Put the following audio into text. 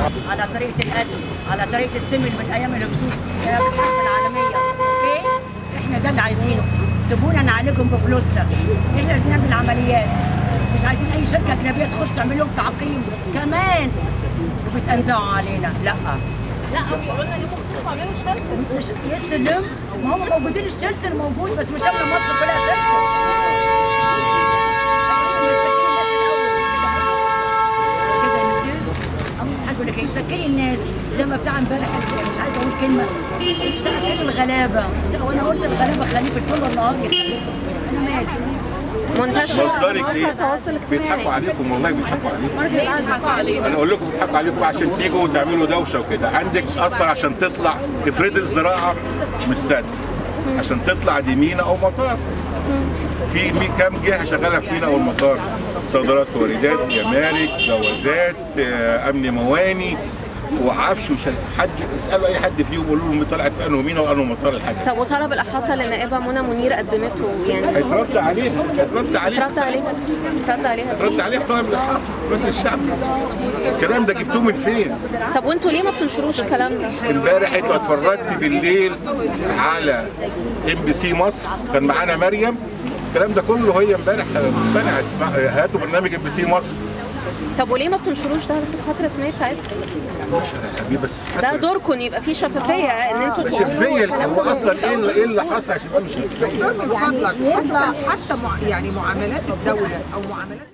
على طريقه القتل، على طريقه السم من ايام الهكسوس كانت الحرب العالميه. اوكي؟ احنا ده اللي عايزينه، سيبونا نعالجهم بفلوسنا، احنا اللي بنعمل عمليات، مش عايزين اي شركه اجنبيه تخش تعمل لهم تعقيم كمان وبتنزعوا علينا. لا هم بيقولوا لنا ليه ممكن تعملوا شلتر؟ مش يسلم، ما هم موجودين، الشلتر موجود بس مش عامله مصر كلها شلتر. يقول لك سكري الناس زي ما بتاع امبارح، مش عايزه اقول كلمه، بتاع الغلابه، وانا قلت الغلابه خليفه طول النهار يخلفوا، انا مالي. منتشر على التواصل الاجتماعي. بيضحكوا عليكم، والله بيضحكوا عليكم. انا اقول لكم بيضحكوا عليكم عشان تيجوا وتعملوا دوشه وكده. عندك اصلا عشان تطلع افرض الزراعه مش سد، عشان تطلع دي مينا او مطار. في كام جهه شغاله في مينا او المطار؟ صادرات واردات، جمارك، جوازات، امن مواني وعفش حد اسالوا اي حد فيهم قولوا لهم طلعت بانه مينا وانه مطار الحاجه. طب وطلب الاحاطه اللي النائبه منى منير قدمته يعني هيترد عليها في طلب الاحاطه مجلس الشعب. الكلام ده جبتوه من فين؟ طب وانتوا ليه ما بتنشروش الكلام ده؟ امبارح انتوا اتفرجت بالليل على MBC مصر، كان معانا مريم، الكلام ده كله هي امبارح هاتوا برنامج MBC مصر. طب وليه ما بتنشروش ده على الصفحات الرسميه بتاعتكم؟ بس ده دوركم يبقى فيه شفافيه ان انتوا تقولوا شفافيه. هو اصلا ايه اللي حصل عشان يبقى مش شفافيه؟ يعني يطلع حتى يعني معاملات الدوله او معاملات